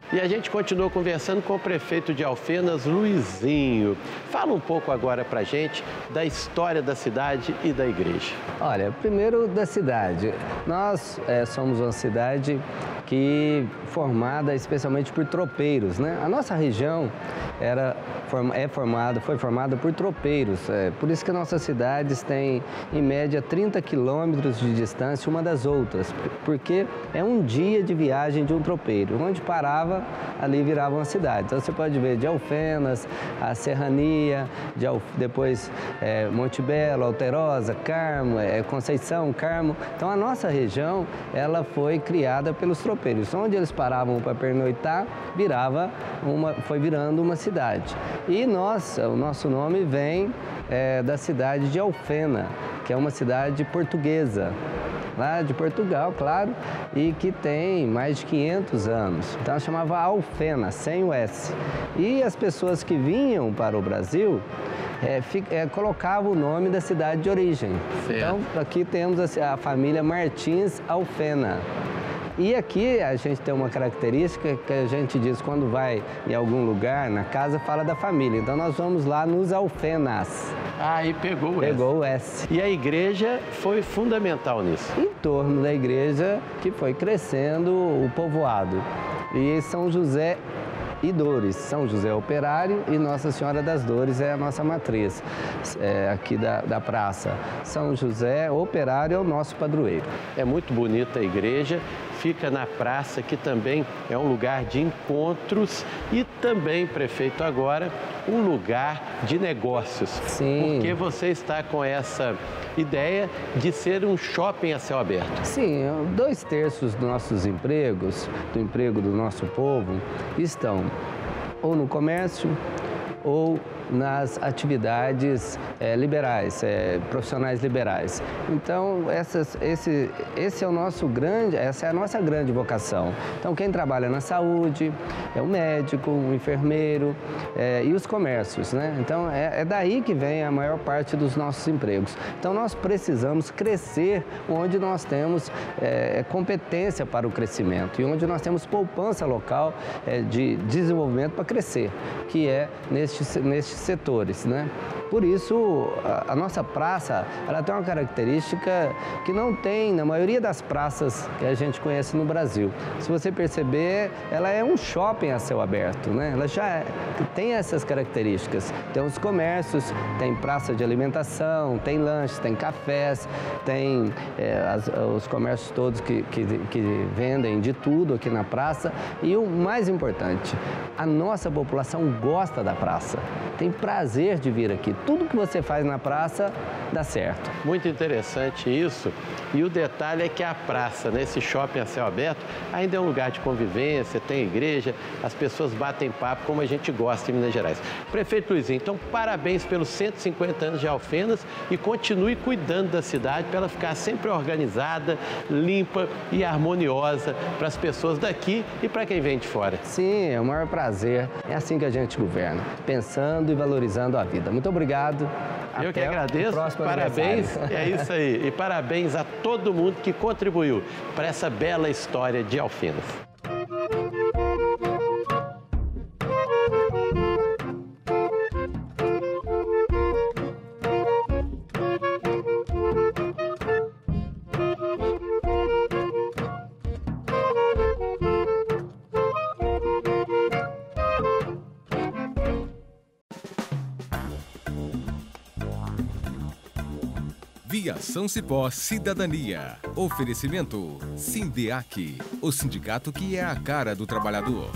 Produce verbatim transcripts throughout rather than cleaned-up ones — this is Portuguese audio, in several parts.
E a gente continua conversando com o prefeito de Alfenas, Luizinho. Fala um pouco agora pra gente da história da cidade e da igreja. Olha, primeiro da cidade. Nós é, somos uma cidade que formada especialmente por tropeiros, né? A nossa região era, é formada, foi formada por tropeiros. É, por isso que nossas cidades têm, em média, trinta quilômetros de distância uma das outras, porque é um dia de viagem de um tropeiro. Onde parava, ali virava uma cidade. Então você pode ver de Alfenas, a Serrania, de Alf... depois é, Monte Belo, Alterosa, Carmo, é, Conceição, Carmo. Então a nossa região, ela foi criada pelos tropeiros. Onde eles paravam para pernoitar, virava uma, foi virando uma cidade. E nós, o nosso nome vem é, da cidade de Alfena, que é uma cidade portuguesa, lá de Portugal, claro, e que tem mais de quinhentos anos. Então ela chamava Alfena, sem o S. E as pessoas que vinham para o Brasil É, é, colocava o nome da cidade de origem. Certo. Então, aqui temos a, a família Martins Alfena. E aqui a gente tem uma característica que a gente diz quando vai em algum lugar, na casa, fala da família. Então, nós vamos lá nos Alfenas. Ah, e pegou o S. Pegou o S. E a igreja foi fundamental nisso? Em torno da igreja que foi crescendo o povoado. E São José e Dores, São José Operário e Nossa Senhora das Dores é a nossa matriz é, aqui da, da praça. São José Operário é o nosso padroeiro. É muito bonita a igreja, fica na praça, que também é um lugar de encontros e também, prefeito, agora, um lugar de negócios. Sim. Porque você está com essa ideia de ser um shopping a céu aberto. Sim, dois terços dos nossos empregos, do emprego do nosso povo, estão ou no comércio ou nas atividades é, liberais, é, profissionais liberais. Então, essas, esse, esse é o nosso grande, essa é a nossa grande vocação. Então, quem trabalha na saúde é o médico, o enfermeiro é, e os comércios, né? Então, é, é daí que vem a maior parte dos nossos empregos. Então, nós precisamos crescer onde nós temos é, competência para o crescimento e onde nós temos poupança local é, de desenvolvimento para crescer, que é neste, neste setores, né? Por isso, a, a nossa praça, ela tem uma característica que não tem na maioria das praças que a gente conhece no Brasil. Se você perceber, ela é um shopping a céu aberto, né? Ela já é, tem essas características. Tem os comércios, tem praça de alimentação, tem lanches, tem cafés, tem é, as, os comércios todos que, que, que vendem de tudo aqui na praça. E o mais importante, a nossa população gosta da praça, tem prazer de vir aqui. Tudo que você faz na praça dá certo. Muito interessante isso. E o detalhe é que a praça, nesse shopping a céu aberto, ainda é um lugar de convivência, tem igreja, as pessoas batem papo como a gente gosta em Minas Gerais. Prefeito Luizinho, então parabéns pelos cento e cinquenta anos de Alfenas e continue cuidando da cidade para ela ficar sempre organizada, limpa e harmoniosa para as pessoas daqui e para quem vem de fora. Sim, é o maior prazer. É assim que a gente governa, pensando e valorizando a vida. Muito obrigado. Eu Até que agradeço, parabéns, é isso aí. E parabéns a todo mundo que contribuiu para essa bela história de Alfenas. Viação Cipó Cidadania. Oferecimento Sindeac, o sindicato que é a cara do trabalhador.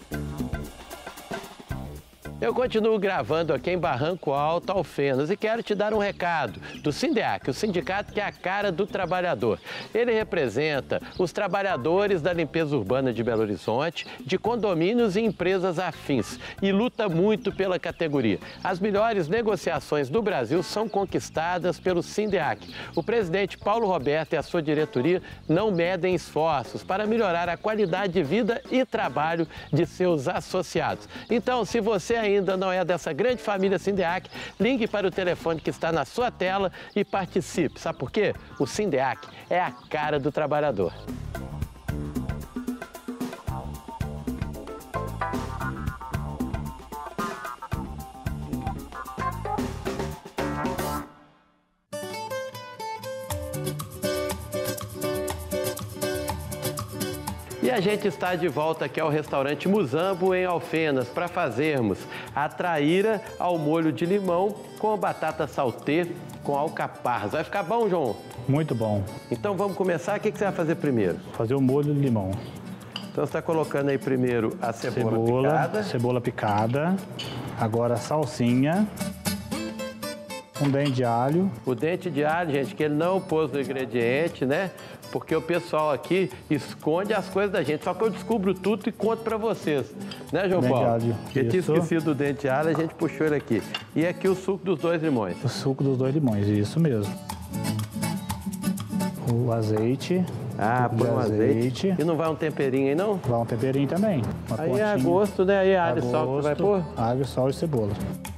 Eu continuo gravando aqui em Barranco Alto, Alfenas, e quero te dar um recado do Sindeac, o sindicato que é a cara do trabalhador. Ele representa os trabalhadores da limpeza urbana de Belo Horizonte, de condomínios e empresas afins, e luta muito pela categoria. As melhores negociações do Brasil são conquistadas pelo Sindeac. O presidente Paulo Roberto e a sua diretoria não medem esforços para melhorar a qualidade de vida e trabalho de seus associados. Então, se você ainda ainda não é dessa grande família Sindeac, ligue para o telefone que está na sua tela e participe. Sabe por quê? O Sindeac é a cara do trabalhador. E a gente está de volta aqui ao restaurante Muzambo, em Alfenas, para fazermos a traíra ao molho de limão com batata saltê com alcaparras. Vai ficar bom, João? Muito bom. Então vamos começar. O que você vai fazer primeiro? Fazer o molho de limão. Então você está colocando aí primeiro a cebola, cebola picada. Cebola picada. Agora a salsinha. Um dente de alho. O dente de alho, gente, que ele não pôs no ingrediente, né? Porque o pessoal aqui esconde as coisas da gente. Só que eu descubro tudo e conto pra vocês. Né, João dente Paulo? de alho. Eu tinha Isso. esquecido do dente de alho, a gente puxou ele aqui. E aqui o suco dos dois limões. O suco dos dois limões, isso mesmo. O azeite. Ah, um põe um azeite. azeite. E não vai um temperinho aí, não? Vai um temperinho também. Uma Aí é a gosto, né? Aí é alho e sal que você vai pôr? Alho, sal e cebola.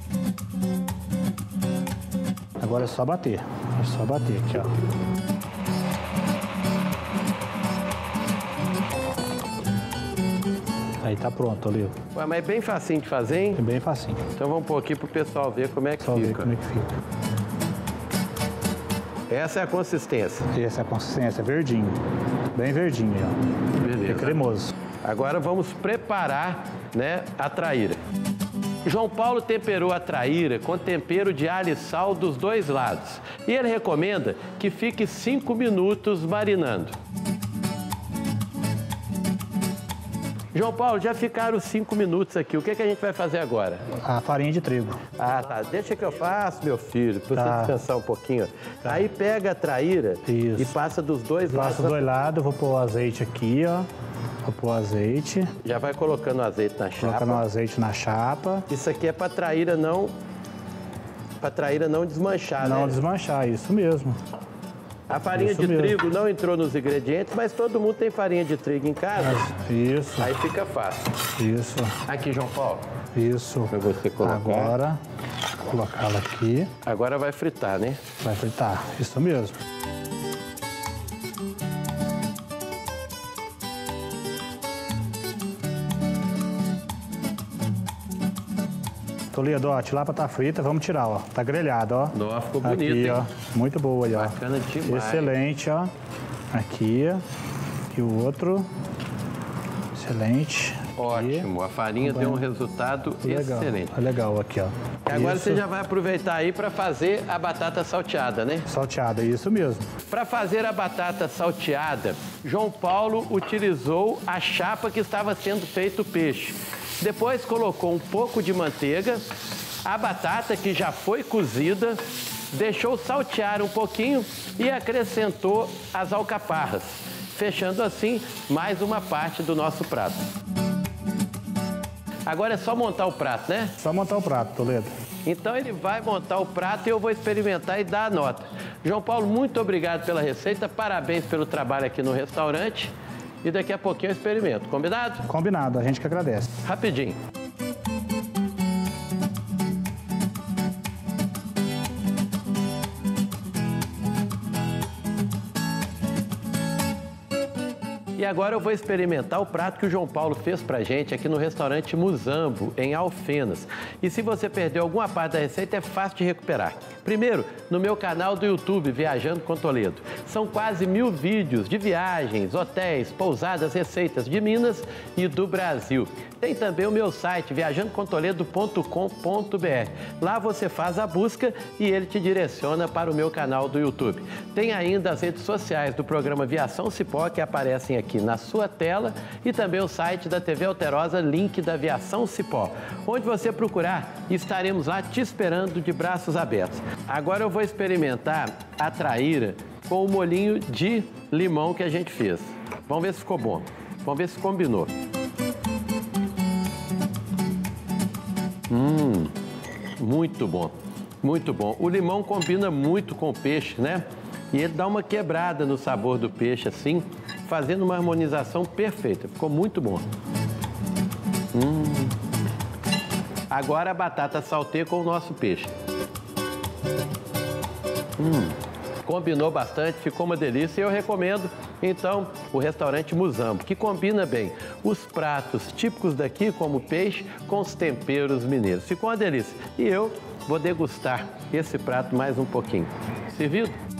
Agora é só bater. É só bater aqui, ó. Aí tá pronto, ali. Ué, mas é bem facinho de fazer, hein? É bem facinho. Então vamos pôr aqui pro pessoal ver como é que Só ver fica. como é que fica. Essa é a consistência. Essa é a consistência, verdinho. Bem verdinho, ó. Beleza. É cremoso. Agora vamos preparar, né, a traíra. João Paulo temperou a traíra com tempero de alho e sal dos dois lados. E ele recomenda que fique cinco minutos marinando. João Paulo, já ficaram cinco minutos aqui. O que, que a gente vai fazer agora? A farinha de trigo. Ah, tá. Deixa que eu faço, meu filho, para você Tá. descansar um pouquinho. Tá. Aí pega a traíra Isso. e passa dos dois lados. Passa dos dois lados, vou pôr o azeite aqui, ó. Vou pôr o azeite. Já vai colocando o azeite na chapa. Colocando o azeite na chapa. Isso aqui é para traíra não... para traíra não desmanchar, Não né? desmanchar, isso mesmo. A farinha Isso de mesmo. trigo não entrou nos ingredientes, mas todo mundo tem farinha de trigo em casa. Isso, Aí fica fácil. isso, Aqui, João Paulo, isso. para você colocar. Agora, vou colocá-la aqui. Agora vai fritar, né? Vai fritar, isso mesmo. Toledo, ó, a tilapa tá frita, vamos tirar, ó. Tá grelhada, ó. Nossa, ficou bonito, Aqui, hein? ó. Muito boa aí, ó. Bacana demais. Excelente, ó. Aqui, ó. E o outro. Excelente. Ótimo, a farinha deu um resultado Legal. excelente. É legal aqui, ó. E agora Isso. você já vai aproveitar aí para fazer a batata salteada, né? Salteada, isso mesmo. Para fazer a batata salteada, João Paulo utilizou a chapa que estava sendo feito o peixe. Depois colocou um pouco de manteiga, a batata que já foi cozida, deixou saltear um pouquinho e acrescentou as alcaparras, fechando assim mais uma parte do nosso prato. Agora é só montar o prato, né? Só montar o prato, Toledo. Então ele vai montar o prato e eu vou experimentar e dar a nota. João Paulo, muito obrigado pela receita, parabéns pelo trabalho aqui no restaurante. E daqui a pouquinho eu experimento, combinado? Combinado, a gente que agradece. Rapidinho. E agora eu vou experimentar o prato que o João Paulo fez pra gente aqui no restaurante Muzambo, em Alfenas. E se você perdeu alguma parte da receita, é fácil de recuperar. Primeiro, no meu canal do YouTube, Viajando com Toledo. São quase mil vídeos de viagens, hotéis, pousadas, receitas de Minas e do Brasil. Tem também o meu site, viajando com toledo ponto com ponto br. Lá você faz a busca e ele te direciona para o meu canal do YouTube. Tem ainda as redes sociais do programa Viação Cipó, que aparecem aqui na sua tela, e também o site da T V Alterosa, link da Viação Cipó. Onde você procurar, estaremos lá te esperando de braços abertos. Agora eu vou experimentar a traíra com o molhinho de limão que a gente fez. Vamos ver se ficou bom. Vamos ver se combinou. Hum, muito bom, muito bom. O limão combina muito com o peixe, né? E ele dá uma quebrada no sabor do peixe, assim, fazendo uma harmonização perfeita. Ficou muito bom. Hum. Agora a batata saltê com o nosso peixe. Hum. Combinou bastante, ficou uma delícia e eu recomendo, então, o restaurante Muzambo, que combina bem os pratos típicos daqui, como peixe, com os temperos mineiros. Ficou uma delícia. E eu vou degustar esse prato mais um pouquinho. Servido?